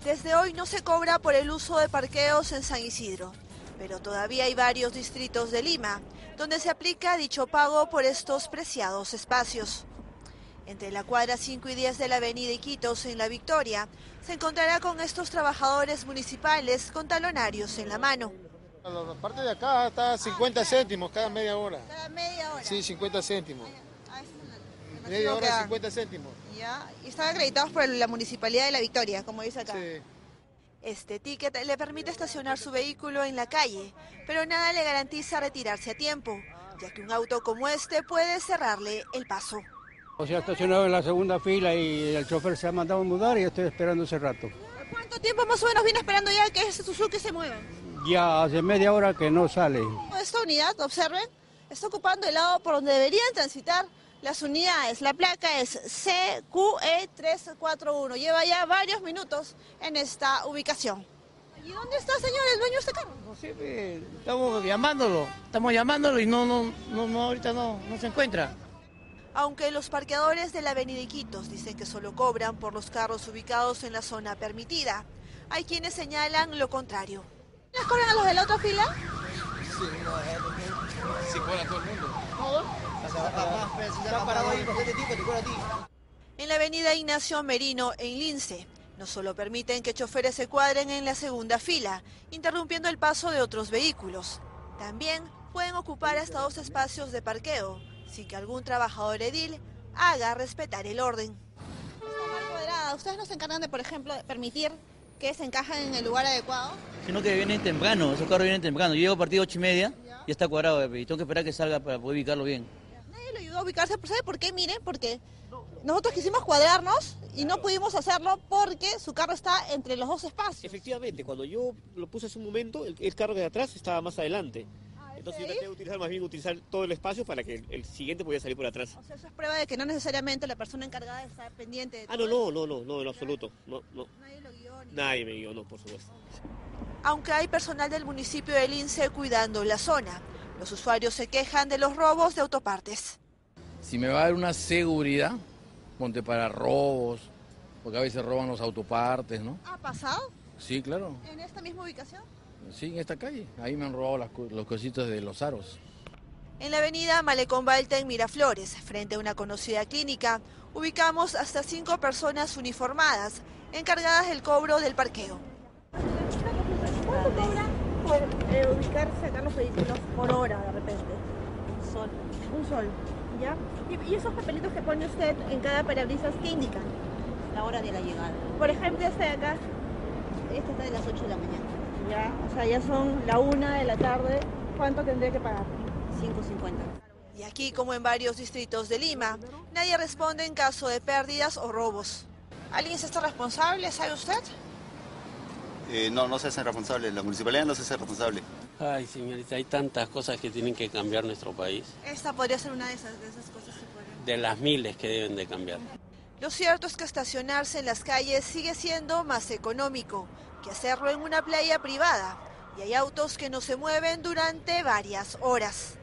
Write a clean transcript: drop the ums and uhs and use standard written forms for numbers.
Desde hoy no se cobra por el uso de parqueos en San Isidro, pero todavía hay varios distritos de Lima donde se aplica dicho pago por estos preciados espacios. Entre la cuadra 5 y 10 de la avenida Iquitos en La Victoria, se encontrará con estos trabajadores municipales con talonarios en la mano. La parte de acá está 50 céntimos cada media hora. ¿Cada media hora? Sí, 50 céntimos. Me Media hora, queda. 50 céntimos. Ya, y están acreditados por la Municipalidad de La Victoria, como dice acá. Sí. Este ticket le permite estacionar su vehículo en la calle, pero nada le garantiza retirarse a tiempo, ya que un auto como este puede cerrarle el paso. Se ha estacionado en la segunda fila y el chofer se ha mandado a mudar y estoy esperando ese rato. ¿Cuánto tiempo más o menos viene esperando ya que ese Suzuki se mueva? Ya hace media hora que no sale. Esta unidad, observen, está ocupando el lado por donde deberían transitar las unidades. La placa es CQE341. Lleva ya varios minutos en esta ubicación. ¿Y dónde está, señor, el dueño de este carro? No sé, estamos llamándolo y ahorita no se encuentra. Aunque los parqueadores de la avenida Iquitos dicen que solo cobran por los carros ubicados en la zona permitida, hay quienes señalan lo contrario. ¿Les cobran a los de la otra fila? Sí, cobra todo el mundo. ¿Todos? En la avenida Ignacio Merino, en Lince, no solo permiten que choferes se cuadren en la segunda fila, interrumpiendo el paso de otros vehículos. También pueden ocupar hasta 2 espacios de parqueo, sin que algún trabajador edil haga respetar el orden. Está mal cuadrada. ¿Ustedes no se encargan de, por ejemplo, permitir que se encajen en el lugar adecuado? Sino que vienen temprano, esos carros vienen temprano. Yo llego a partir de 8:30 y está cuadrado y tengo que esperar que salga para poder ubicarlo bien. Nadie le ayudó a ubicarse, ¿sabe por qué? Miren, porque nosotros quisimos cuadrarnos y no pudimos hacerlo porque su carro está entre los 2 espacios. Efectivamente, cuando yo lo puse hace un momento, el carro de atrás estaba más adelante. Entonces yo traté de utilizar todo el espacio para que el siguiente pudiera salir por atrás. O sea, eso es prueba de que no necesariamente la persona encargada está pendiente de todo. No, en absoluto. No. Nadie lo guió. Nadie me guió, no, por supuesto. Aunque hay personal del municipio de Lince cuidando la zona, los usuarios se quejan de los robos de autopartes. Si me va a dar una seguridad, ponte para robos, porque a veces roban los autopartes, ¿no? ¿Ha pasado? Sí, claro. ¿En esta misma ubicación? Sí, en esta calle. Ahí me han robado los cositos de los aros. En la avenida Malecón Balta en Miraflores, frente a una conocida clínica, ubicamos hasta 5 personas uniformadas, encargadas del cobro del parqueo. ¿Cuánto cobran por ubicarse acá los vehículos por hora de repente? Un sol, ¿ya? ¿Y esos papelitos que pone usted en cada parabrisas, qué indican? La hora de la llegada. Por ejemplo, este de acá. Esta está de las 8 de la mañana. Ya, o sea, ya son la 1 de la tarde. ¿Cuánto tendría que pagar? 5.50. Y aquí, como en varios distritos de Lima, nadie responde en caso de pérdidas o robos. ¿Alguien se está responsable, sabe usted? No se hacen responsables, la municipalidad no se hace responsable. Ay, señorita, hay tantas cosas que tienen que cambiar nuestro país. Esta podría ser una de esas cosas. De las miles que deben de cambiar. Lo cierto es que estacionarse en las calles sigue siendo más económico que hacerlo en una playa privada. Y hay autos que no se mueven durante varias horas.